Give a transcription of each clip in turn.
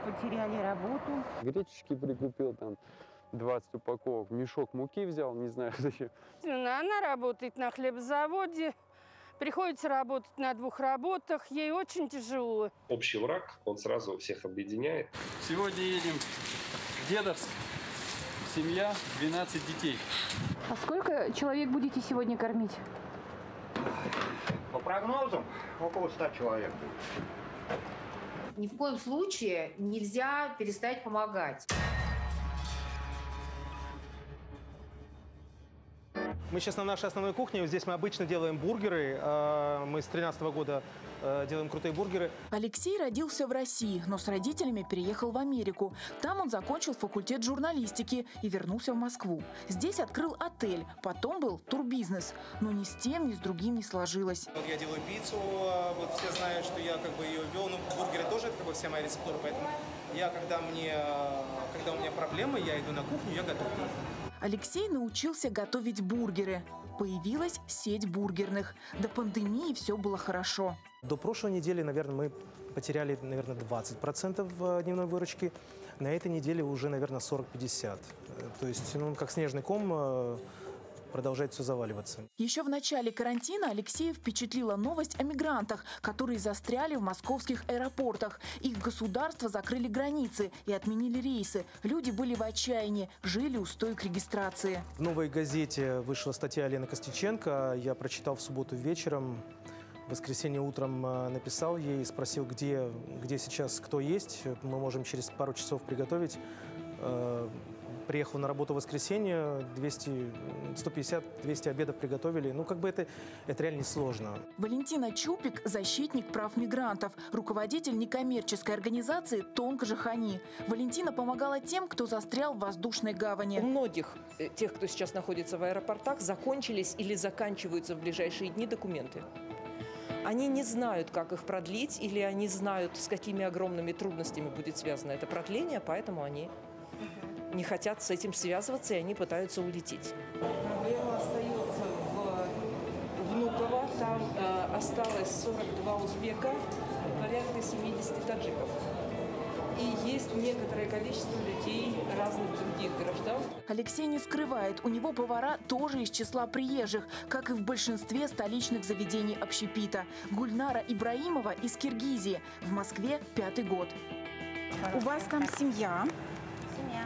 потеряли работу. Гречечки прикупил, там 20 упаковок, мешок муки взял, не знаю зачем. Она работает на хлебозаводе, приходится работать на 2 работах, ей очень тяжело. Общий враг, он сразу всех объединяет. Сегодня едем в Дедовск. Семья, 12 детей. А сколько человек будете сегодня кормить? По прогнозам, около 100 человек. Ни в коем случае нельзя перестать помогать. Мы сейчас на нашей основной кухне. Здесь мы обычно делаем бургеры. Мы с 2013 года делаем крутые бургеры. Алексей родился в России, но с родителями переехал в Америку. Там он закончил факультет журналистики и вернулся в Москву. Здесь открыл отель, потом был турбизнес. Но ни с тем, ни с другим не сложилось. Вот я делаю пиццу, вот все знают, что я как бы ее вел. Ну, бургеры тоже это как бы вся моя рецептура, поэтому я, когда у меня проблемы, я иду на кухню, я готовлю. Алексей научился готовить бургеры. Появилась сеть бургерных. До пандемии все было хорошо. До прошлой недели, наверное, мы потеряли, 20% дневной выручки. На этой неделе уже, наверное, 40-50. То есть, как снежный ком, продолжает все заваливаться. Еще в начале карантина Алексея впечатлила новость о мигрантах, которые застряли в московских аэропортах. Их государства закрыли границы и отменили рейсы. Люди были в отчаянии, жили у стоек регистрации. В «Новой газете» вышла статья Лены Костюченко. Я прочитал в субботу вечером. В воскресенье утром написал ей, спросил, где сейчас кто есть. Мы можем через пару часов приготовить. Приехал на работу в воскресенье, 150-200 обедов приготовили. Это реально несложно. Валентина Чупик – защитник прав мигрантов, руководитель некоммерческой организации «Тонко Жахани». Валентина помогала тем, кто застрял в воздушной гавани. У многих тех, кто сейчас находится в аэропортах, закончились или заканчиваются в ближайшие дни документы. Они не знают, как их продлить, или они знают, с какими огромными трудностями будет связано это продление, поэтому они не хотят с этим связываться, и они пытаются улететь. Проблема остается в Внуково. Там осталось 42 узбека, порядка 70 таджиков. И есть некоторое количество людей разных других граждан. Алексей не скрывает, у него повара тоже из числа приезжих, как и в большинстве столичных заведений общепита. Гульнара Ибраимова из Киргизии. В Москве 5-й год. У вас там семья? Семья.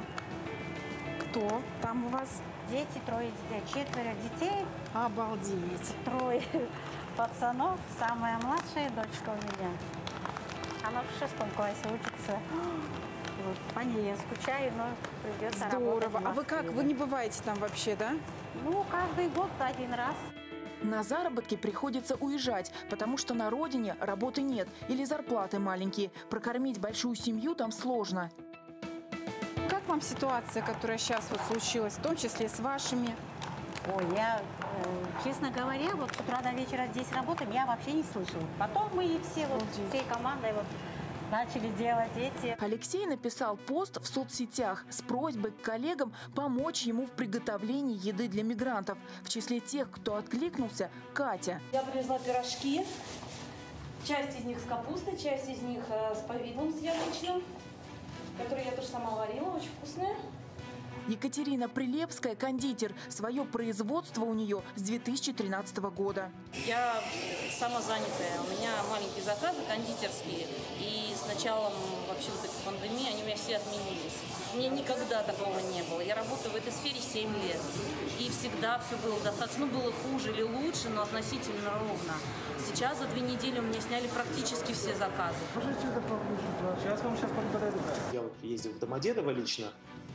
Кто там у вас? Дети, 4 детей. Обалдеть. 3 пацанов. Самая младшая дочка у меня. Она в 6 классе учится. Вот, по ней я скучаю, но придется работать. Здорово. А вы как? Вы не бываете там вообще, да? Каждый год 1 раз. На заработки приходится уезжать, потому что на родине работы нет или зарплаты маленькие. Прокормить большую семью там сложно. Как вам ситуация, которая сейчас случилась, в том числе с вашими? Ой, я, честно говоря, с утра до вечера здесь работаем, я вообще не слышала. Потом мы все, всей командой начали делать эти. Алексей написал пост в соцсетях с просьбой к коллегам помочь ему в приготовлении еды для мигрантов. В числе тех, кто откликнулся, Катя. Я привезла пирожки. Часть из них с капустой, часть из них с повидлом, с яблочным, которые я тоже сама варила, очень вкусные. Екатерина Прилепская – кондитер. Свое производство у нее с 2013 года. Я самозанятая. У меня маленькие заказы кондитерские. И с началом вообще этой пандемии они у меня все отменились. У меня никогда такого не было. Я работаю в этой сфере 7 лет. И всегда все было достаточно. Было хуже или лучше, но относительно ровно. Сейчас за 2 недели у меня сняли практически все заказы. Сейчас подойду. Я ездил в Домодедово лично.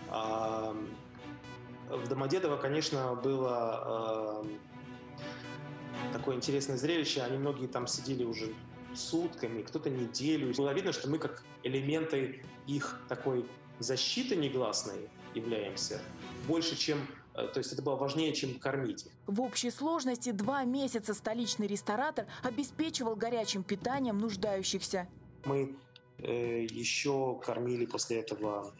В Домодедово, конечно, было такое интересное зрелище. Они многие там сидели уже сутками, кто-то неделю. Было видно, что мы как элементы их такой защиты негласной являемся. Больше, чем... То есть это было важнее, чем кормить их. В общей сложности 2 месяца столичный ресторатор обеспечивал горячим питанием нуждающихся. Мы еще кормили после этого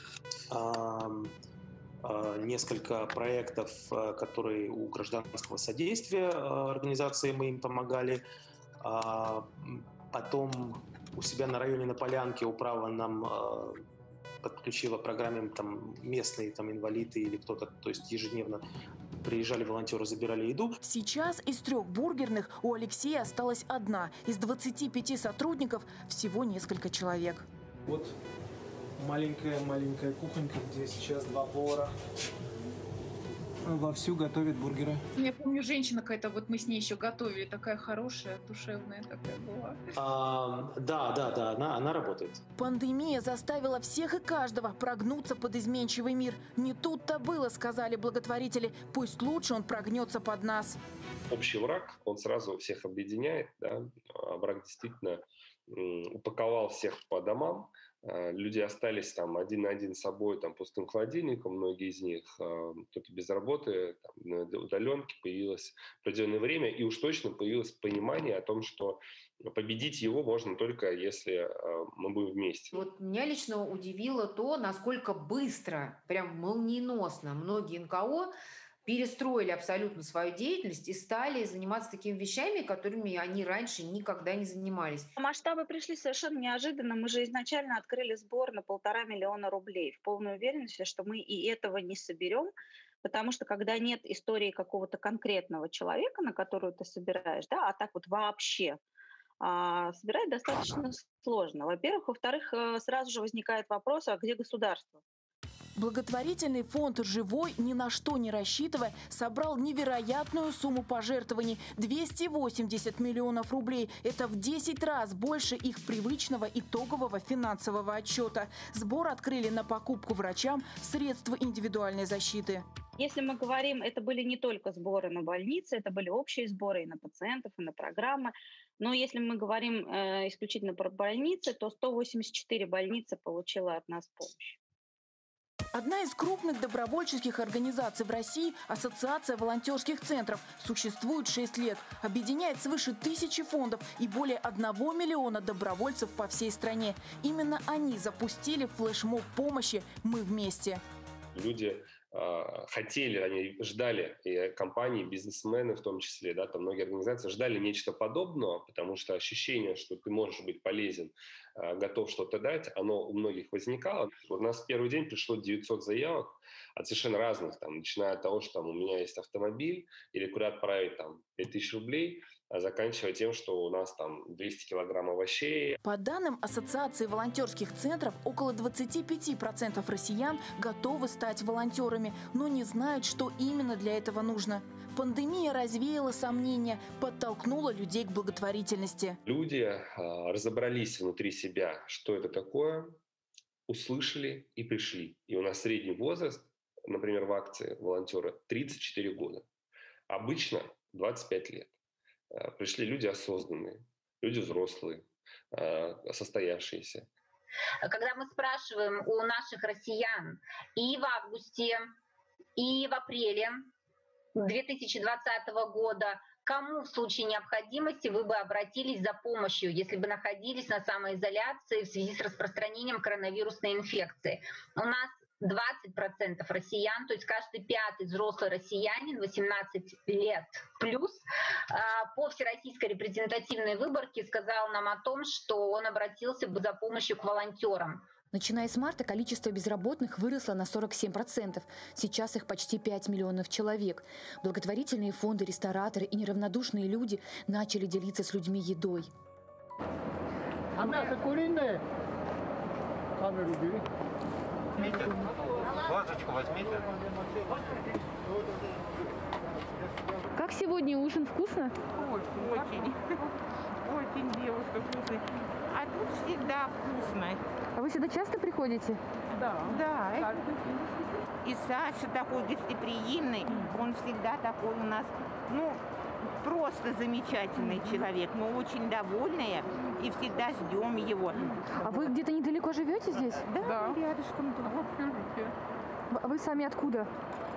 несколько проектов, которые у гражданского содействия организации, мы им помогали. Потом У себя на районе на Полянке управа нам подключила программе там, местные там, инвалиды или кто-то, то есть ежедневно приезжали волонтеры, забирали еду. Сейчас из 3 бургерных у Алексея осталась одна. Из 25 сотрудников всего несколько человек. Вот маленькая кухонька, где сейчас 2 повара вовсю готовят бургеры. Я помню, женщина какая-то, вот мы с ней еще готовили, такая хорошая, душевная такая была. Да, она работает. Пандемия заставила всех и каждого прогнуться под изменчивый мир. Не тут-то было, сказали благотворители. Пусть лучше он прогнется под нас. Общий враг, он сразу всех объединяет. Да? Враг действительно упаковал всех по домам. Люди остались там один на один с собой, там, пустым холодильником, многие из них, кто-то без работы, там, на удаленке, появилось определенное время, и уж точно появилось понимание о том, что победить его можно только если мы будем вместе. Вот меня лично удивило то, насколько быстро, прям молниеносно многие НКО перестроили абсолютно свою деятельность и стали заниматься такими вещами, которыми они раньше никогда не занимались. Масштабы пришли совершенно неожиданно. Мы же изначально открыли сбор на 1,5 миллиона рублей в полной уверенности, что мы и этого не соберем, потому что когда нет истории какого-то конкретного человека, на которую ты собираешь, да, а так вот вообще, собирать достаточно сложно. Во-первых. Во-вторых, сразу же возникает вопрос, а где государство? Благотворительный фонд «Живой», ни на что не рассчитывая, собрал невероятную сумму пожертвований – 280 миллионов рублей. Это в 10 раз больше их привычного итогового финансового отчета. Сбор открыли на покупку врачам средств индивидуальной защиты. Если мы говорим, это были не только сборы на больницы, это были общие сборы и на пациентов, и на программы. Но если мы говорим исключительно про больницы, то 184 больницы получила от нас помощь. Одна из крупных добровольческих организаций в России – Ассоциация волонтерских центров. Существует 6 лет. Объединяет свыше 1000 фондов и более 1 миллиона добровольцев по всей стране. Именно они запустили флешмоб помощи «Мы вместе». Люди хотели, они ждали, и компании, бизнесмены в том числе, да, там многие организации ждали нечто подобного, потому что ощущение, что ты можешь быть полезен, готов что-то дать, оно у многих возникало. У нас в первый день пришло 900 заявок от совершенно разных, там, начиная от того, что там, у меня есть автомобиль, или куда отправить там 5000 рублей, а заканчивая тем, что у нас там 200 килограмм овощей. По данным Ассоциации волонтерских центров, около 25% россиян готовы стать волонтерами, но не знают, что именно для этого нужно. Пандемия развеяла сомнения, подтолкнула людей к благотворительности. Люди разобрались внутри себя, что это такое, услышали и пришли. И у нас средний возраст, например, в акции волонтера 34 года. Обычно 25 лет. Пришли люди осознанные, люди взрослые, состоявшиеся. Когда мы спрашиваем у наших россиян и в августе, и в апреле 2020 года, кому в случае необходимости вы бы обратились за помощью, если бы находились на самоизоляции в связи с распространением коронавирусной инфекции? У нас 20% россиян, то есть каждый 5-й взрослый россиянин 18 лет плюс, по всероссийской репрезентативной выборке сказал нам о том, что он обратился бы за помощью к волонтерам. Начиная с марта количество безработных выросло на 47%. Сейчас их почти 5 миллионов человек. Благотворительные фонды, рестораторы и неравнодушные люди начали делиться с людьми едой. А мясо куриное? Камеру бери. Ложечку возьмите. Как сегодня ужин? Вкусно? Очень. Очень, девушка, вкусный. А тут всегда вкусно. А вы сюда часто приходите? Да. И Саша такой гостеприимный, он всегда такой у нас, просто замечательный человек. Мы очень довольные и всегда ждем его. А вы где-то недалеко живете здесь? Да. Рядышком. А вы сами откуда?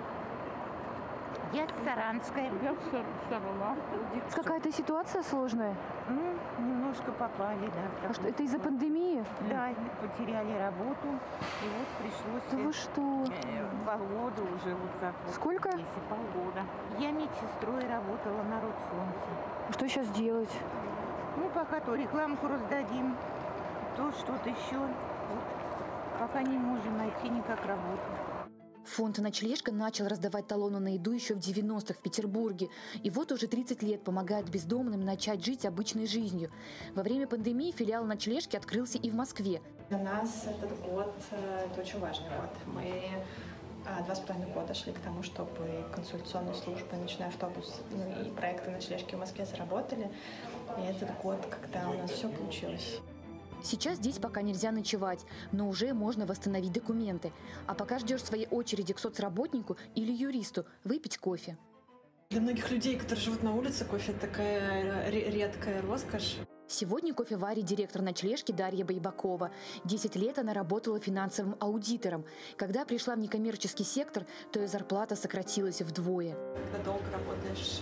Я Саранская. Я Сарала. Какая-то ситуация сложная? Немножко попали, да. А что, это из-за пандемии? Да, потеряли работу, и вот пришлось... Да вы что? Полгода уже вот так вот. Сколько? Полгода. Я медсестрой работала на Родфронте. Что сейчас делать? Пока то рекламку раздадим, что-то еще. Вот. Пока не можем найти никак работу. Фонд «Ночлежка» начал раздавать талоны на еду еще в 90-х в Петербурге. И вот уже 30 лет помогает бездомным начать жить обычной жизнью. Во время пандемии филиал «Ночлежки» открылся и в Москве. Для нас этот год – это очень важный год. Мы 2,5 года шли к тому, чтобы консультационные службы, ночной автобус, и проекты «Ночлежки» в Москве заработали. И этот год, когда у нас все получилось. Сейчас здесь пока нельзя ночевать, но уже можно восстановить документы. А пока ждешь своей очереди к соцработнику или юристу, выпить кофе. Для многих людей, которые живут на улице, кофе – это такая редкая роскошь. Сегодня кофе варит директор «Ночлежки» Дарья Байбакова. 10 лет она работала финансовым аудитором. Когда пришла в некоммерческий сектор, то ее зарплата сократилась вдвое. Когда долго работаешь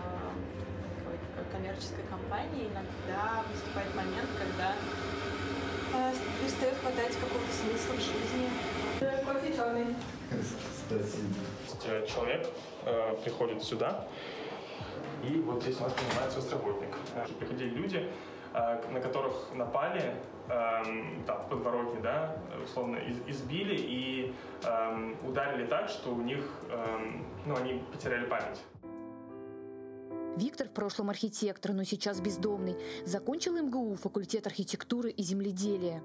в коммерческой компании, иногда наступает момент, когда перестает хватать какого-то смысла в жизни. Кофе черный. Спасибо. Человек приходит сюда, и вот здесь у нас принимает соцработник. Приходили люди, на которых напали, там, в подворотне, да, условно, избили и ударили так, что у них, они потеряли память. Виктор в прошлом архитектор, но сейчас бездомный. Закончил МГУ, факультет архитектуры и земледелия.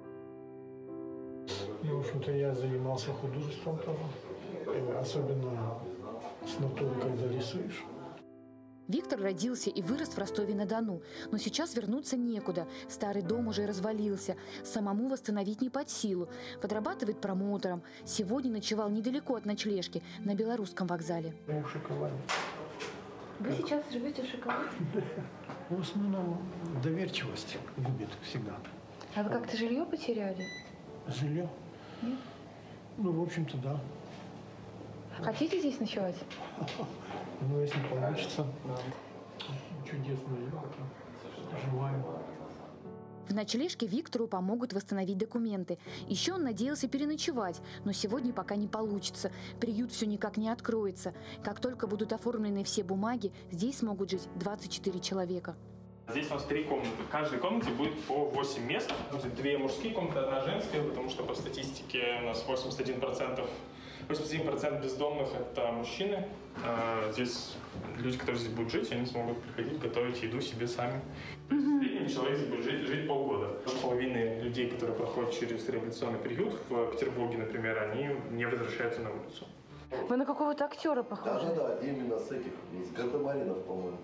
В общем-то, я занимался художеством тоже. Особенно с натуры, когда рисуешь. Виктор родился и вырос в Ростове-на-Дону, но сейчас вернуться некуда. Старый дом уже развалился. Самому восстановить не под силу. Подрабатывает промоутером. Сегодня ночевал недалеко от ночлежки, на Белорусском вокзале. В шоколаде. Вы сейчас живете в шоколаде? В основном доверчивость губит всегда. А вы как-то жилье потеряли? Жилье? Нет? Ну, в общем-то, да. Хотите здесь ночевать? Ну, если получится. Чудесно. Желаю. В ночлежке Виктору помогут восстановить документы. Еще он надеялся переночевать, но сегодня пока не получится. Приют все никак не откроется. Как только будут оформлены все бумаги, здесь смогут жить 24 человека. Здесь у нас 3 комнаты. В каждой комнате будет по 8 мест. 2 мужские комнаты, 1 женская, потому что по статистике у нас 81% бездомных – это мужчины. Здесь люди, которые здесь будут жить, они смогут приходить, готовить еду себе сами. В среднем человек здесь будет жить полгода. Половина людей, которые проходят через реабилитационный приют в Петербурге, например, они не возвращаются на улицу. Вы на какого-то актера похожи? Да, именно с этих, с Гардемаринов, по-моему.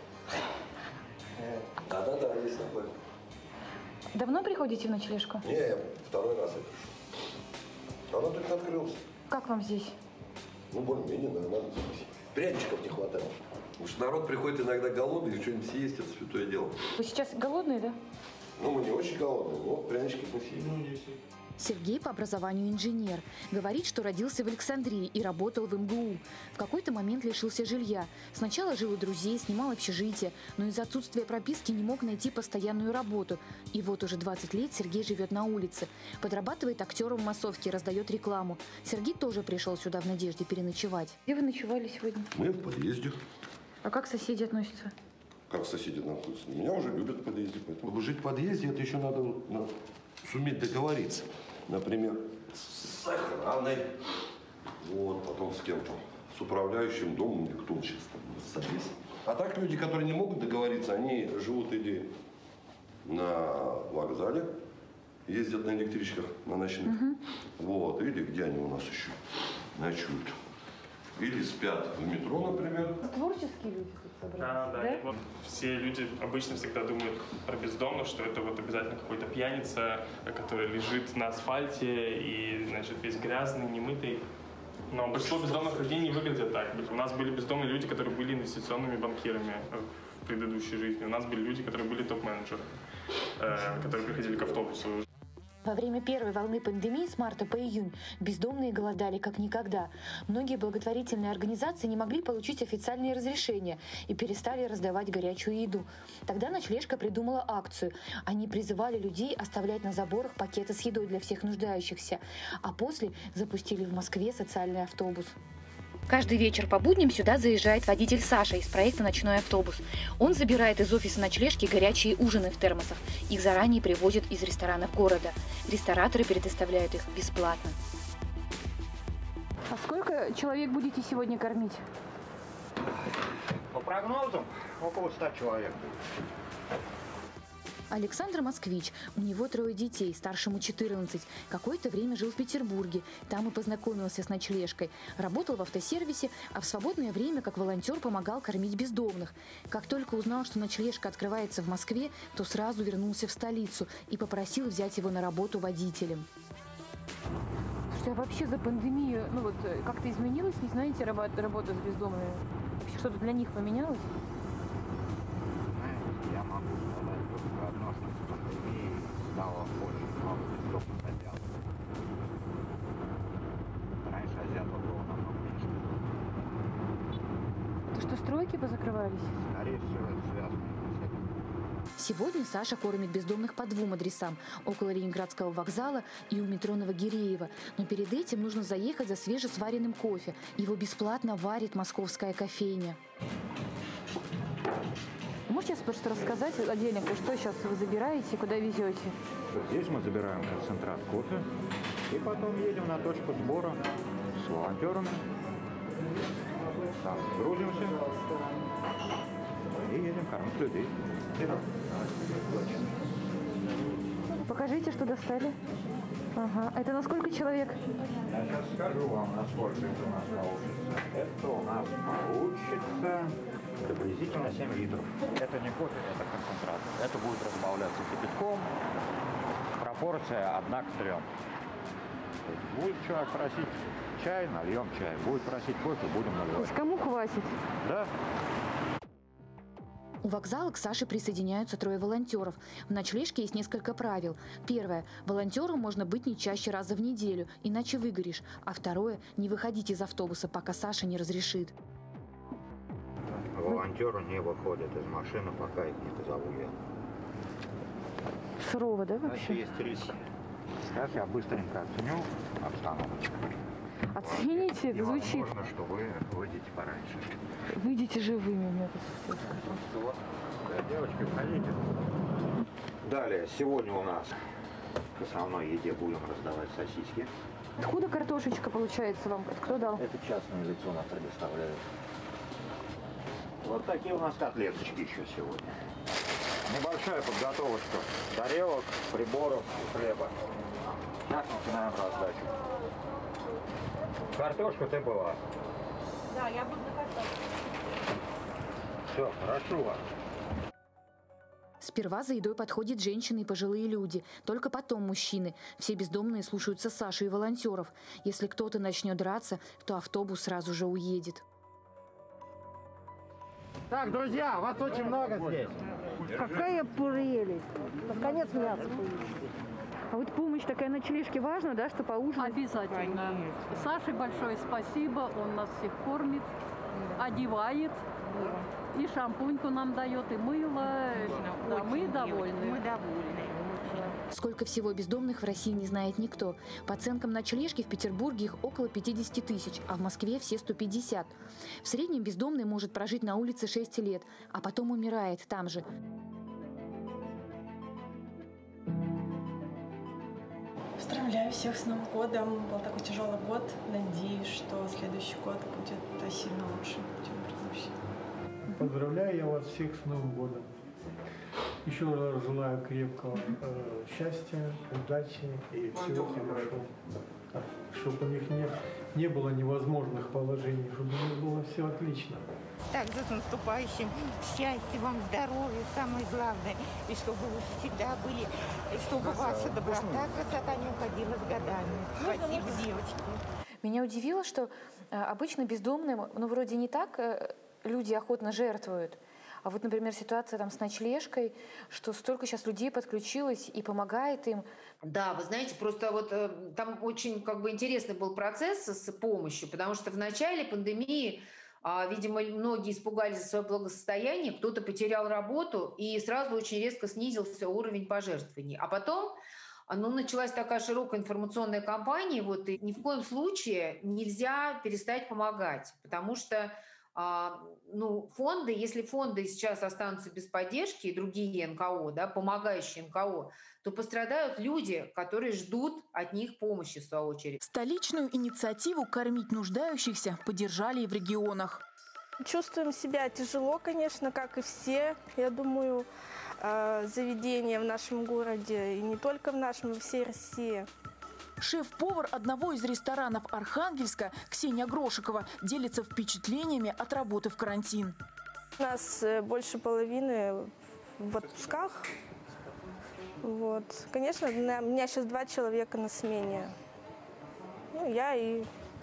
Да, есть такой. Давно приходите в ночлежку? Не, я 2-й раз я пришел. Она только открылась. Как вам здесь? Ну, более-менее нормально. Пряничков не хватает. Потому что народ приходит иногда голодный, и что-нибудь съесть, это святое дело. Вы сейчас голодные, да? Ну, мы не очень голодные, но прянички мы съели. Сергей по образованию инженер. Говорит, что родился в Александрии и работал в МГУ. В какой-то момент лишился жилья. Сначала жил у друзей, снимал общежитие, но из-за отсутствия прописки не мог найти постоянную работу. И вот уже 20 лет Сергей живет на улице. Подрабатывает актером в массовке, раздает рекламу. Сергей тоже пришел сюда в надежде переночевать. Где вы ночевали сегодня? Мы в подъезде. А как соседи относятся? Как соседи находятся? Меня уже любят в подъезде. Поэтому, чтобы жить в подъезде, это еще надо суметь договориться. Например, с охраной, потом с кем-то, с управляющим домом, кто он сейчас там, с Одессы. А так люди, которые не могут договориться, они живут или на вокзале, ездят на электричках, на ночных, или где они у нас еще ночуют. Или спят в метро, например. Творческие люди тут собрались, да? Вот все люди обычно всегда думают про бездомных, что это вот обязательно какой-то пьяница, который лежит на асфальте и, значит, весь грязный, немытый. Но большинство бездомных людей не выглядят так. У нас были бездомные люди, которые были инвестиционными банкирами в предыдущей жизни. У нас были люди, которые были топ-менеджеры, которые приходили к автобусу. Во время первой волны пандемии с марта по июнь бездомные голодали как никогда. Многие благотворительные организации не могли получить официальные разрешения и перестали раздавать горячую еду. Тогда ночлежка придумала акцию. Они призывали людей оставлять на заборах пакеты с едой для всех нуждающихся. А после запустили в Москве социальный автобус. Каждый вечер по будням сюда заезжает водитель Саша из проекта «Ночной автобус». Он забирает из офиса ночлежки горячие ужины в термосах. Их заранее привозят из ресторанов города. Рестораторы предоставляют их бесплатно. А сколько человек будете сегодня кормить? По прогнозам, около 100 человек. Александр москвич. У него 3 детей, старшему 14. Какое-то время жил в Петербурге. Там и познакомился с ночлежкой. Работал в автосервисе, а в свободное время как волонтер помогал кормить бездомных. Как только узнал, что ночлежка открывается в Москве, то сразу вернулся в столицу и попросил взять его на работу водителем. Слушайте, а вообще за пандемию, как-то изменилась, не знаете, работа с бездомными? Вообще что-то для них поменялось? Я могу сказать только одно, что с пандемией стало очень много бездомных азиатов. Раньше азиатов было намного меньше. Это что, стройки позакрывались? Скорее всего, это связано с этим. Сегодня Саша кормит бездомных по 2 адресам – около Ленинградского вокзала и у метро Новогиреево. Но перед этим нужно заехать за свежесваренным кофе. Его бесплатно варит московская кофейня. Можете сейчас просто рассказать отдельно, что сейчас вы забираете, куда везете? Здесь мы забираем концентрат кофе и потом едем на точку сбора с волонтерами. Там грузимся и едем кормить людей. Покажите, что достали. Ага. Это на сколько человек? Я сейчас скажу вам, насколько это у нас получится. Это у нас получится приблизительно 7 литров. Это не кофе, это концентрат. Это будет разбавляться кипятком. Пропорция 1 к 3. Будет человек просить чай, нальем чай. Будет просить кофе, будем наливать. То есть кому хватит? Да. У вокзала к Саше присоединяются 3 волонтеров. В ночлежке есть несколько правил. Первое. Волонтером можно быть не чаще раза в неделю, иначе выгоришь. А второе. Не выходить из автобуса, пока Саша не разрешит. Волонтеры не выходят из машины, пока их не позову я. Сурово, да, вообще? Есть риски. Сейчас я быстренько оценю обстановочку. Оцените, это звучит. Возможно, что вы выйдете пораньше. Выйдите живыми, у меня тут. Девочки, входите. Далее, сегодня у нас к основной еде будем раздавать сосиски. Откуда картошечка получается вам? Кто дал? Это частное лицо нам предоставляют. Вот такие у нас котлеточки еще сегодня. Небольшая подготовочка тарелок, приборов и хлеба. Сейчас начинаем раздачу. Картошка ты была? Да, я буду картошку. Все, прошу вас. Сперва за едой подходят женщины и пожилые люди, только потом мужчины. Все бездомные слушаются Сашу и волонтеров. Если кто-то начнет драться, то автобус сразу же уедет. Так, друзья, вас очень много здесь. Какая прелесть! Под конец мяса появилось. А вот помощь такая ночлежке важна, да, что поужинать? Обязательно. Саше большое спасибо, он нас всех кормит, одевает, и шампуньку нам дает, и мыло. Да, мы довольны. Мы довольны. Сколько всего бездомных в России не знает никто. По оценкам ночлежки в Петербурге их около 50 тысяч, а в Москве все 150. В среднем бездомный может прожить на улице 6 лет, а потом умирает там же. Поздравляю всех с Новым годом. Был такой тяжелый год. Надеюсь, что следующий год будет сильно лучше, чем предыдущий. Поздравляю я вас всех с Новым годом. Еще раз желаю крепкого счастья, удачи и всего хорошего. Чтобы у них не было невозможных положений, чтобы у них было все отлично. Также с наступающим. Счастья вам, здоровья, самое главное. И чтобы вы всегда были, и чтобы ваша доброта, красота не уходила с годами. Спасибо, девочки. Меня удивило, что обычно бездомным, вроде не так люди охотно жертвуют. А вот, например, ситуация там с ночлежкой, что столько сейчас людей подключилось и помогает им. Да, вы знаете, просто вот там очень интересный был процесс с помощью, потому что в начале пандемии, видимо, многие испугались за свое благосостояние, кто-то потерял работу и сразу очень резко снизился уровень пожертвований. А потом началась такая широкая информационная кампания, и ни в коем случае нельзя перестать помогать, потому что фонды, если фонды сейчас останутся без поддержки и другие НКО, да, помогающие НКО, то пострадают люди, которые ждут от них помощи, в свою очередь. Столичную инициативу «Кормить нуждающихся» поддержали и в регионах. Чувствуем себя тяжело, конечно, как и все, я думаю, заведения в нашем городе, и не только в нашем, во всей России. Шеф-повар одного из ресторанов Архангельска Ксения Грошикова делится впечатлениями от работы в карантин. У нас больше половины в отпусках. Конечно, у меня сейчас 2 человека на смене. Я и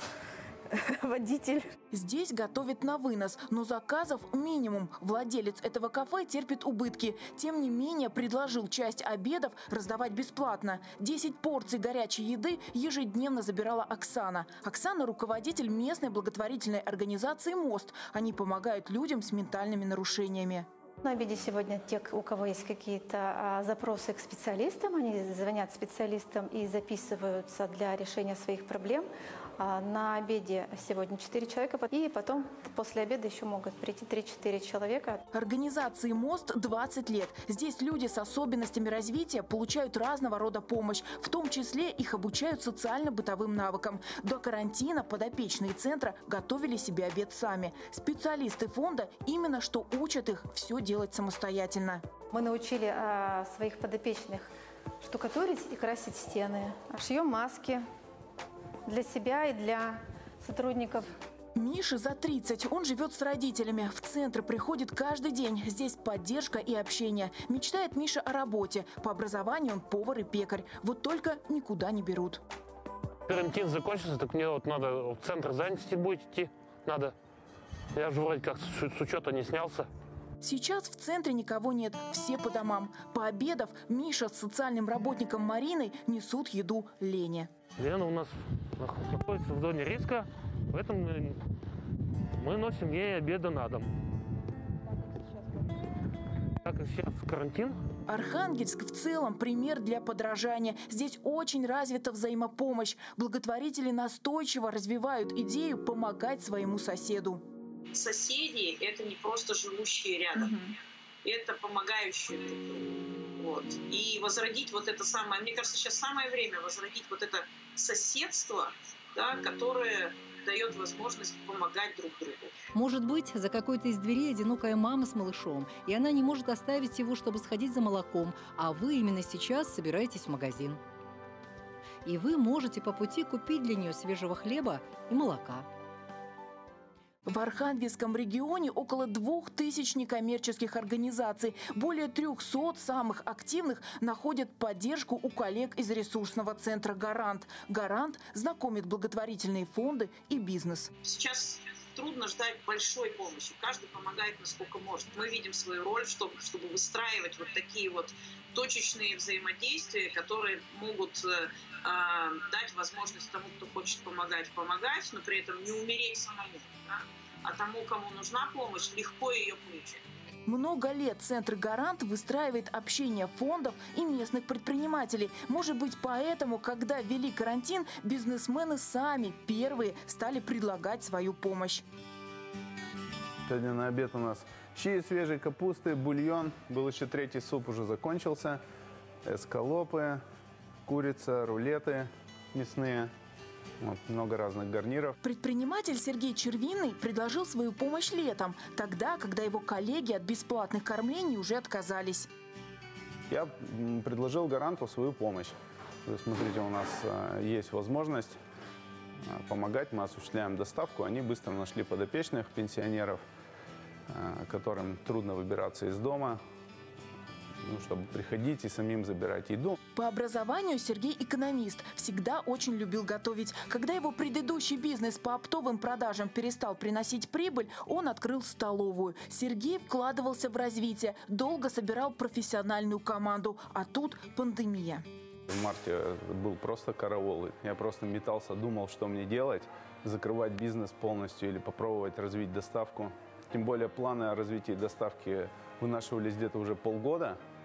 водитель. Здесь готовят на вынос, но заказов минимум. Владелец этого кафе терпит убытки. Тем не менее, предложил часть обедов раздавать бесплатно. 10 порций горячей еды ежедневно забирала Оксана. Оксана – руководитель местной благотворительной организации «Мост». Они помогают людям с ментальными нарушениями. На обеде сегодня те, у кого есть какие-то запросы к специалистам, они звонят специалистам и записываются для решения своих проблем. На обеде сегодня 4 человека, и потом после обеда еще могут прийти 3-4 человека. Организации «Мост» 20 лет. Здесь люди с особенностями развития получают разного рода помощь. В том числе их обучают социально-бытовым навыкам. До карантина подопечные центра готовили себе обед сами. Специалисты фонда именно что учат их все делать самостоятельно. Мы научили своих подопечных штукатурить и красить стены. Шьем маски для себя и для сотрудников. Мише за 30. Он живет с родителями. В центр приходит каждый день. Здесь поддержка и общение. Мечтает Миша о работе. По образованию он повар и пекарь. Вот только никуда не берут. Карантин закончился, так мне надо в центр занятости будет идти. Надо. Я же вроде как с учета не снялся. Сейчас в центре никого нет, все по домам. Пообедав, Миша с социальным работником Мариной несут еду Лене. Лена у нас находится в зоне риска, поэтому мы носим ей обеды на дом. Так как сейчас карантин. Архангельск в целом пример для подражания. Здесь очень развита взаимопомощь. Благотворители настойчиво развивают идею помогать своему соседу. Соседи – это не просто живущие рядом, это помогающие друг другу. И возродить это самое, мне кажется, сейчас самое время возродить это соседство, да, которое дает возможность помогать друг другу. Может быть, за какой-то из дверей одинокая мама с малышом, и она не может оставить его, чтобы сходить за молоком, а вы именно сейчас собираетесь в магазин. И вы можете по пути купить для нее свежего хлеба и молока. В Архангельском регионе около 2000 некоммерческих организаций. Более 300 самых активных находят поддержку у коллег из ресурсного центра «Гарант». «Гарант» знакомит благотворительные фонды и бизнес. Сейчас трудно ждать большой помощи. Каждый помогает, насколько может. Мы видим свою роль, чтобы выстраивать такие точечные взаимодействия, которые могут дать возможность тому, кто хочет помогать, но при этом не умереть самому. Да? А тому, кому нужна помощь, легко ее получить. Много лет Центр «Гарант» выстраивает общение фондов и местных предпринимателей. Может быть, поэтому, когда ввели карантин, бизнесмены сами первые стали предлагать свою помощь. Сегодня на обед у нас щи из свежей капусты, бульон. Был еще 3-й суп, уже закончился. Эскалопы, курица, рулеты мясные. Много разных гарниров. Предприниматель Сергей Червинный предложил свою помощь летом, тогда, когда его коллеги от бесплатных кормлений уже отказались. Я предложил «Гаранту» свою помощь. То есть, смотрите, у нас есть возможность помогать, мы осуществляем доставку. Они быстро нашли подопечных пенсионеров, которым трудно выбираться из дома, чтобы приходить и самим забирать еду. По образованию Сергей экономист. Всегда очень любил готовить. Когда его предыдущий бизнес по оптовым продажам перестал приносить прибыль, он открыл столовую. Сергей вкладывался в развитие, долго собирал профессиональную команду. А тут пандемия. В марте был просто караул. Я просто метался, думал, что мне делать. Закрывать бизнес полностью или попробовать развить доставку. Тем более планы о развитии доставки вынашивались где-то уже полгода.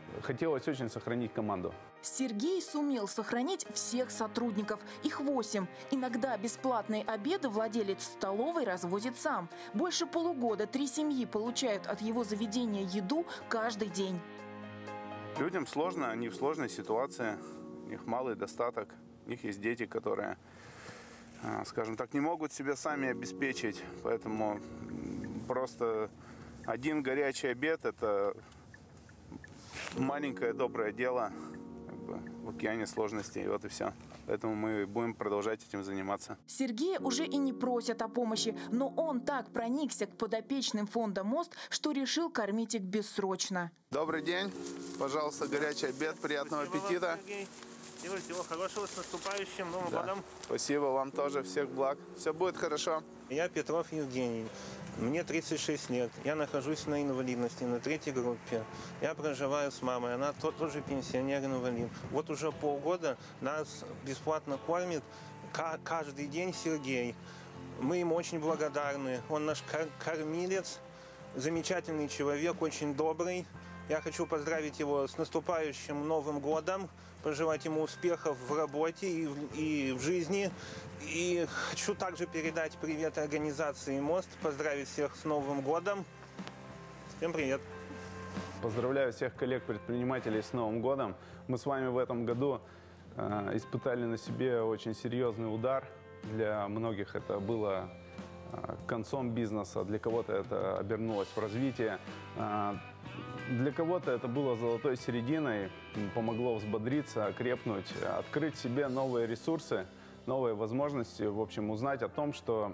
хотелось очень сохранить команду. Сергей сумел сохранить всех сотрудников. Их 8. Иногда бесплатные обеды владелец столовой развозит сам. Больше полугода 3 семьи получают от его заведения еду каждый день. Людям сложно, они в сложной ситуации. У них малый достаток. У них есть дети, которые, скажем так, не могут себя сами обеспечить. Поэтому просто один горячий обед – это маленькое доброе дело в океане сложностей. Вот и все. Поэтому мы будем продолжать этим заниматься. Сергея уже и не просят о помощи, но он так проникся к подопечным фонда «Мост», что решил кормить их бессрочно. Добрый день. Пожалуйста, горячий обед. Приятного аппетита. Всего хорошего, с наступающим Новым годом. Спасибо вам тоже. Всех благ. Все будет хорошо. Я Петров Евгений. Мне 36 лет. Я нахожусь на инвалидности, на 3-й группе. Я проживаю с мамой. Она тоже пенсионер-инвалид. Вот уже полгода нас бесплатно кормит каждый день Сергей. Мы ему очень благодарны. Он наш кормилец, замечательный человек, очень добрый. Я хочу поздравить его с наступающим Новым годом, пожелать ему успехов в работе и в жизни. И хочу также передать привет организации «Мост», поздравить всех с Новым годом. Всем привет! Поздравляю всех коллег-предпринимателей с Новым годом. Мы с вами в этом году испытали на себе очень серьезный удар. Для многих это было концом бизнеса, для кого-то это обернулось в развитие. Для кого-то это было золотой серединой, помогло взбодриться, окрепнуть, открыть себе новые ресурсы, новые возможности, в общем, узнать о том, что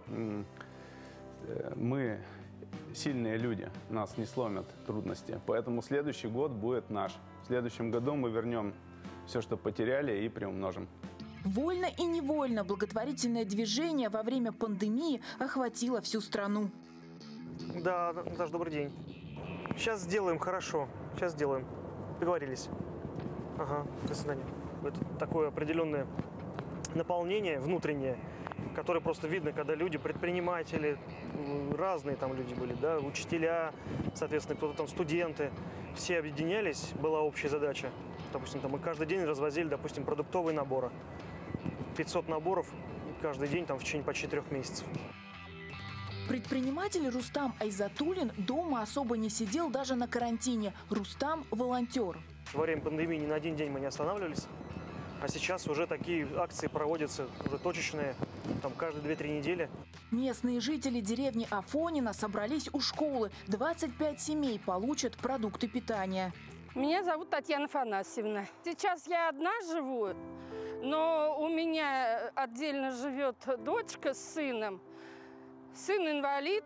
мы сильные люди, нас не сломят трудности. Поэтому следующий год будет наш. В следующем году мы вернем все, что потеряли, и приумножим. Вольно и невольно благотворительное движение во время пандемии охватило всю страну. Да, Наташа, добрый день. Сейчас сделаем, хорошо. Сейчас сделаем. Договорились. Ага, до свидания. Это такое определенное наполнение внутреннее, которое просто видно, когда люди, предприниматели, разные там люди были, да, учителя, соответственно, кто-то там студенты, все объединялись, была общая задача. Допустим, там мы каждый день развозили, допустим, продуктовые наборы. 500 наборов каждый день там в течение почти 3 месяцев. Предприниматель Рустам Айзатуллин дома особо не сидел даже на карантине. Рустам – волонтер. Во время пандемии ни на один день мы не останавливались. А сейчас уже такие акции проводятся, уже точечные, там каждые 2-3 недели. Местные жители деревни Афонина собрались у школы. 25 семей получат продукты питания. Меня зовут Татьяна Афанасьевна. Сейчас я одна живу, но у меня отдельно живет дочка с сыном. Сын инвалид,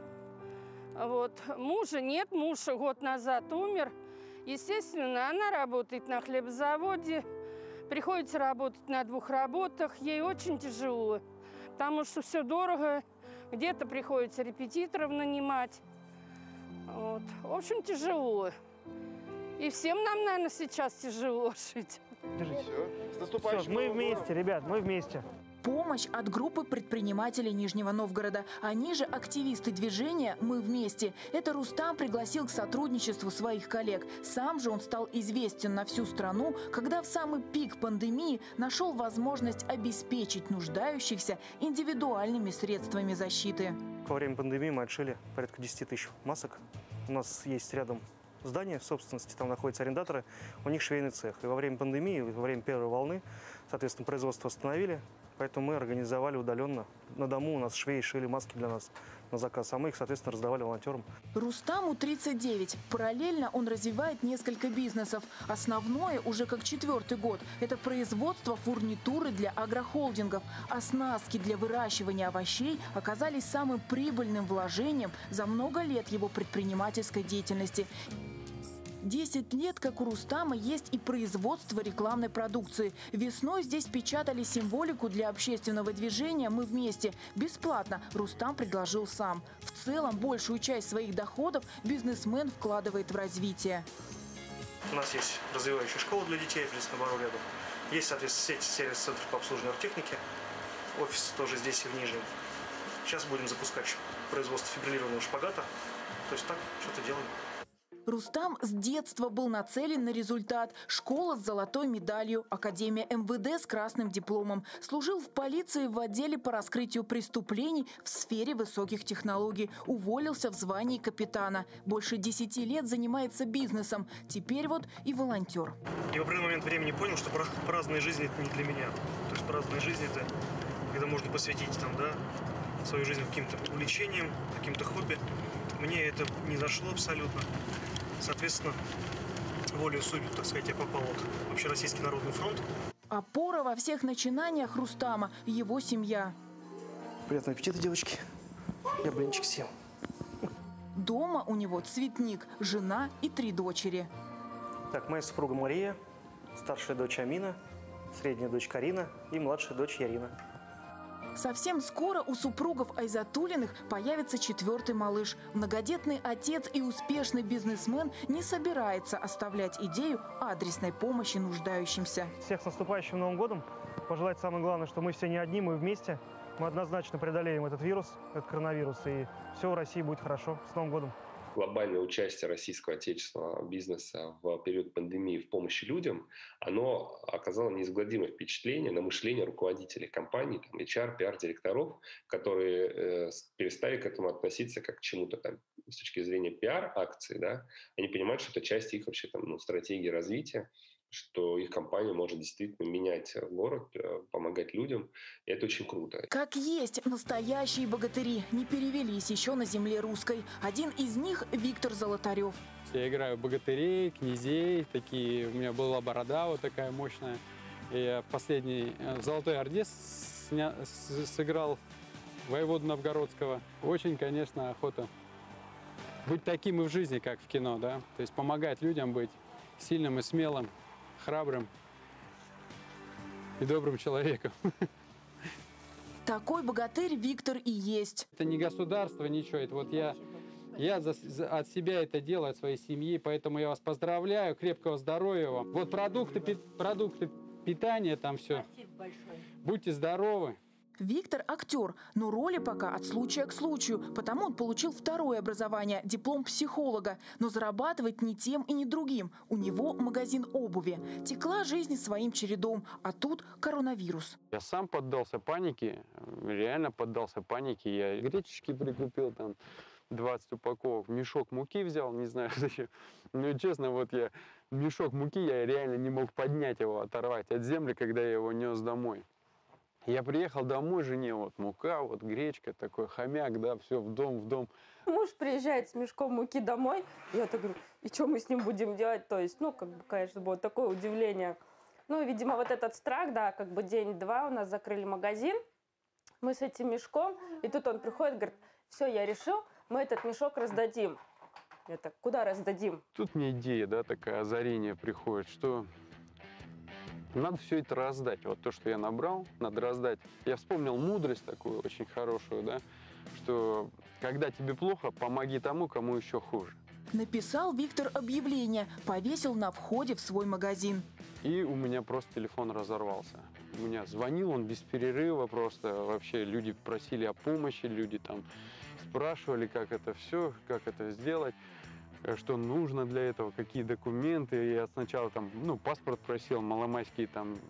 вот. Мужа нет, муж год назад умер. Естественно, она работает на хлебозаводе, приходится работать на 2 работах. Ей очень тяжело, потому что все дорого, где-то приходится репетиторов нанимать. Вот. В общем, тяжело. И всем нам, наверное, сейчас тяжело жить. Держите. Все, с наступающим. Мы вместе, ребят, мы вместе. Помощь от группы предпринимателей Нижнего Новгорода. Они же активисты движения «Мы вместе». Это Рустам пригласил к сотрудничеству своих коллег. Сам же он стал известен на всю страну, когда в самый пик пандемии нашел возможность обеспечить нуждающихся индивидуальными средствами защиты. Во время пандемии мы отшили порядка 10 тысяч масок. У нас есть рядом здание в собственности, там находятся арендаторы, у них швейный цех. И во время пандемии, во время первой волны, соответственно, производство остановили. Поэтому мы организовали удаленно. На дому у нас швеи шили маски для нас на заказ, а мы их, соответственно, раздавали волонтерам. Рустаму 39. Параллельно он развивает несколько бизнесов. Основное уже как 4-й год – это производство фурнитуры для агрохолдингов. Оснастки для выращивания овощей оказались самым прибыльным вложением за много лет его предпринимательской деятельности. 10 лет, как у Рустама, есть и производство рекламной продукции. Весной здесь печатали символику для общественного движения «Мы вместе». Бесплатно. Рустам предложил сам. В целом, большую часть своих доходов бизнесмен вкладывает в развитие. У нас есть развивающая школа для детей в Лесном ряду. Есть, соответственно, сеть сервис-центров по обслуживанию оргтехники. Офис тоже здесь и в Нижнем. Сейчас будем запускать производство фибриллированного шпагата. То есть так что-то делаем. Рустам с детства был нацелен на результат. Школа с золотой медалью, академия МВД с красным дипломом. Служил в полиции в отделе по раскрытию преступлений в сфере высоких технологий. Уволился в звании капитана. Больше 10 лет занимается бизнесом. Теперь вот и волонтер. Я в определенный момент времени понял, что праздная жизнь – это не для меня. То есть праздная жизнь – это когда можно посвятить свою жизнь каким-то увлечениям, каким-то хобби. Мне это не зашло абсолютно. Соответственно, волею судеб, так сказать, я попал в Общероссийский народный фронт. Опора во всех начинаниях Рустама – его семья. Приятного аппетита, девочки. Я блинчик съем. Дома у него цветник, жена и 3 дочери. Так, моя супруга Мария, старшая дочь Амина, средняя дочь Карина и младшая дочь Ярина. Совсем скоро у супругов Айзатуллиных появится 4-й малыш. Многодетный отец и успешный бизнесмен не собирается оставлять идею адресной помощи нуждающимся. Всех с наступающим Новым годом. Пожелать самое главное, что мы все не одни, мы вместе. Мы однозначно преодолеем этот вирус, этот коронавирус, и все в России будет хорошо. С Новым годом! Глобальное участие российского отечественного бизнеса в период пандемии в помощи людям, оно оказало неизгладимое впечатление на мышление руководителей компаний, HR, пиар-директоров, которые перестали к этому относиться как к чему-то с точки зрения пиар-акции. Да? Они понимают, что это часть их вообще стратегии развития, что их компания может действительно менять город, помогать людям. И это очень круто. Как есть, настоящие богатыри не перевелись еще на земле русской. Один из них – Виктор Золотарев. Я играю богатырей, князей, такие. У меня была борода вот такая мощная. И я в последней «Золотой Орде» сыграл воеводу Новгородского. Очень, конечно, охота быть таким и в жизни, как в кино, да. То есть помогать людям быть сильным и смелым, храбрым и добрым человеком. Такой богатырь Виктор и есть. Это не государство, ничего. Это вот я от себя это делаю, от своей семьи, поэтому я вас поздравляю, крепкого здоровья вам. Вот продукты питания, там все. Спасибо большое. Будьте здоровы. Виктор – актер, но роли пока от случая к случаю, потому он получил 2-е образование – диплом психолога, но зарабатывает ни тем и ни другим. У него магазин обуви. Текла жизнь своим чередом, а тут коронавирус. Я сам поддался панике, реально поддался панике. Я гречечки прикупил, 20 упаковок, мешок муки взял, не знаю зачем. Ну, честно, вот я мешок муки, я реально не мог поднять его, оторвать от земли, когда я его нес домой. Я приехал домой, жене, вот мука, вот гречка, такой хомяк, да, все в дом. Муж приезжает с мешком муки домой, я так говорю, и что мы с ним будем делать? То есть, конечно, было такое удивление. Видимо, вот этот страх, да, день-два у нас закрыли магазин, мы с этим мешком, и тут он приходит, говорит, все, я решил, мы этот мешок раздадим. Я так, куда раздадим? Тут мне идея, да, такое озарение приходит, что надо все это раздать. Вот то, что я набрал, надо раздать. Я вспомнил мудрость такую очень хорошую, да, что когда тебе плохо, помоги тому, кому еще хуже. Написал Виктор объявление, повесил на входе в свой магазин. И у меня просто телефон разорвался. У меня звонил он без перерыва просто. Вообще люди просили о помощи, люди спрашивали, как это все, как это сделать, что нужно для этого, какие документы. Я сначала паспорт просил, маломайские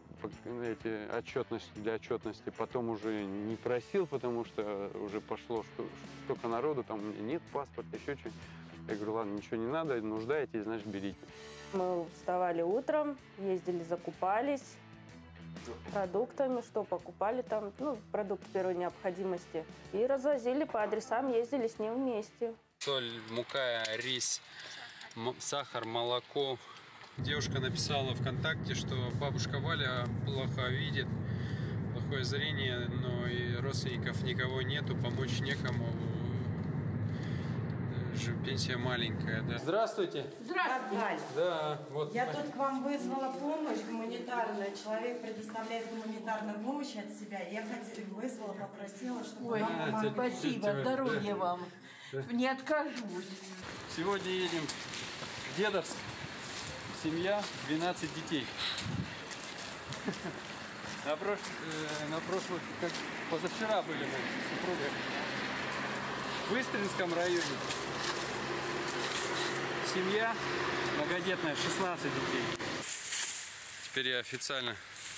отчетности для отчетности, потом уже не просил, потому что уже пошло столько народу, у меня нет паспорта, еще что-то. Я говорю, ладно, ничего не надо, нуждаетесь, значит, берите. Мы вставали утром, ездили, закупались продуктами, что покупали продукты первой необходимости. И развозили по адресам, ездили с ним вместе. Соль, мука, рис, сахар, молоко. Девушка написала ВКонтакте, что бабушка Валя плохо видит, плохое зрение, но и родственников никого нету, помочь некому. Пенсия маленькая, да. Здравствуйте. Здравствуйте. Да, вот. Я тут к вам вызвала помощь гуманитарную. Человек предоставляет гуманитарную помощь от себя. Я вызвала, попросила, чтобы вам помогли. Спасибо, здоровья вам. Не откажусь. Сегодня едем в Дедовск. Семья, 12 детей. Позавчера были мы с супругой в Истринском районе. семья, многодетная, 16 детей. Теперь я официально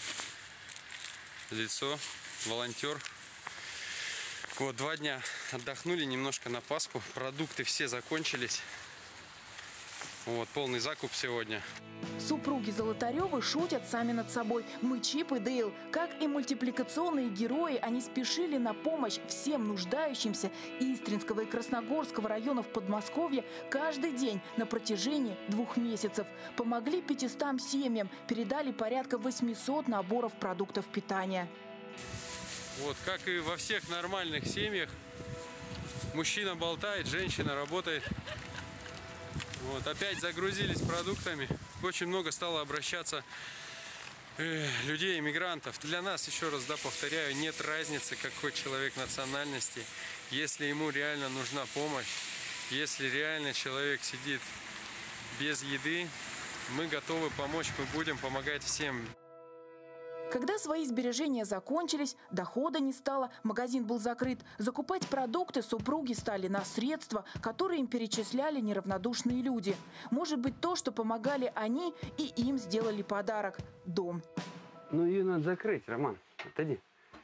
лицо, волонтер. Вот, 2 дня отдохнули немножко на Пасху. Продукты все закончились. Вот, полный закуп сегодня. Супруги Золотаревы шутят сами над собой. Мы Чип и Дейл. Как и мультипликационные герои, они спешили на помощь всем нуждающимся Истринского и Красногорского районов Подмосковья каждый день на протяжении 2 месяцев. Помогли 500 семьям, передали порядка 800 наборов продуктов питания. Вот, как и во всех нормальных семьях, мужчина болтает, женщина работает. Вот, опять загрузились продуктами. Очень много стало обращаться людей, иммигрантов. Для нас, еще раз повторяю, нет разницы, какой человек национальности. Если ему реально нужна помощь, если реально человек сидит без еды, мы готовы помочь, мы будем помогать всем. Когда свои сбережения закончились, дохода не стало, магазин был закрыт. Закупать продукты супруги стали на средства, которые им перечисляли неравнодушные люди. Может быть, то, что помогали они, и им сделали подарок – дом. Ну, ее надо закрыть, Роман. Отойди.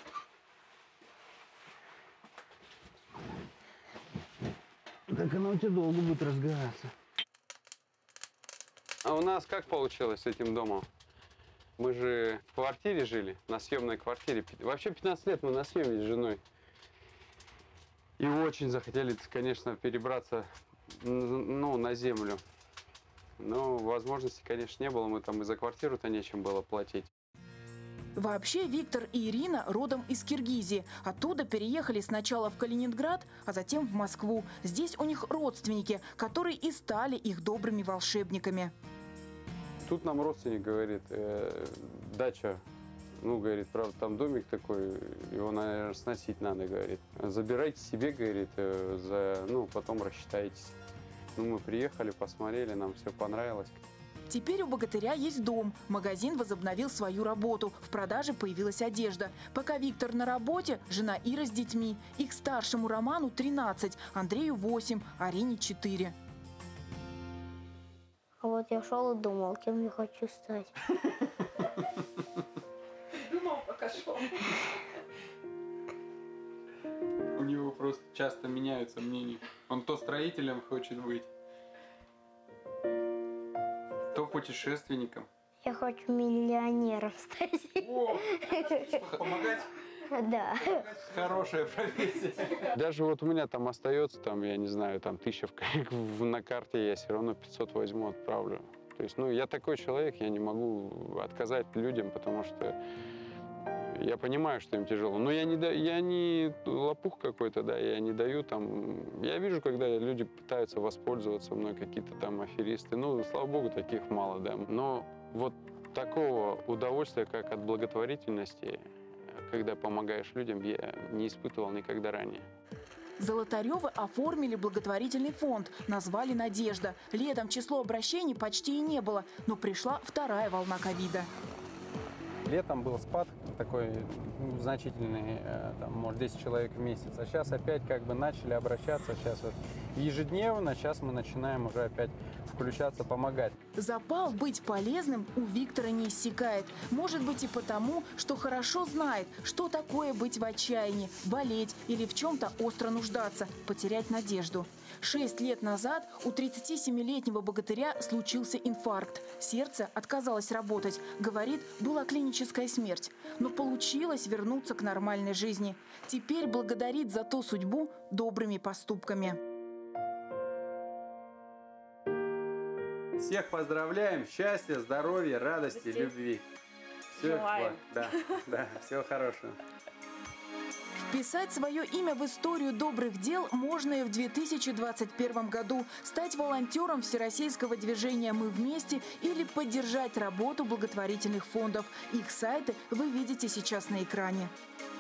Так она у тебя долго будет разгораться. А у нас как получилось с этим домом? Мы же в квартире жили, на съемной квартире. Вообще 15 лет мы на съеме с женой. И очень захотели, конечно, перебраться, ну, на землю. Но возможности, конечно, не было. Мы там и за квартиру-то нечем было платить. Вообще Виктор и Ирина родом из Киргизии. Оттуда переехали сначала в Калининград, а затем в Москву. Здесь у них родственники, которые и стали их добрыми волшебниками. Тут нам родственник говорит, дача, ну, говорит, правда, там домик такой, его, наверное, сносить надо, говорит. Забирайте себе, говорит, ну, потом рассчитайтесь. Ну, мы приехали, посмотрели, нам все понравилось. Теперь у богатыря есть дом. Магазин возобновил свою работу. В продаже появилась одежда. Пока Виктор на работе, жена Ира с детьми. Их старшему Роману 13, Андрею 8, Арине 4. А вот я шел и думал, кем я хочу стать. Думал, пока шел. У него просто часто меняются мнения. Он то строителем хочет быть, то путешественником. Я хочу миллионером стать. О, помогать? Да. Хорошая профессия. Даже вот у меня там остается, там, я не знаю, там 1000 на карте, я все равно 500 возьму, отправлю. То есть, ну, я такой человек, я не могу отказать людям, потому что я понимаю, что им тяжело. Но я не лопух какой-то, да, я не даю там... Я вижу, когда люди пытаются воспользоваться мной, какие-то там аферисты. Ну, слава богу, таких мало, да. Но вот такого удовольствия, как от благотворительности, когда помогаешь людям, я не испытывал никогда ранее. Золотаревы оформили благотворительный фонд, назвали «Надежда». Летом число обращений почти и не было, но пришла вторая волна ковида. Летом был спад такой значительный, там, может, 10 человек в месяц. А сейчас опять как бы начали обращаться. Сейчас вот ежедневно, сейчас мы начинаем уже опять включаться, помогать. Запал быть полезным у Виктора не иссякает. Может быть и потому, что хорошо знает, что такое быть в отчаянии, болеть или в чем-то остро нуждаться, потерять надежду. 6 лет назад у 37-летнего богатыря случился инфаркт. Сердце отказалось работать. Говорит, была клиническая смерть. Но получилось вернуться к нормальной жизни. Теперь благодарит за ту судьбу добрыми поступками. Всех поздравляем. Счастья, здоровья, радости, любви. Все, да, всего хорошего. Вписать свое имя в историю добрых дел можно и в 2021 году. Стать волонтером всероссийского движения «Мы вместе» или поддержать работу благотворительных фондов. Их сайты вы видите сейчас на экране.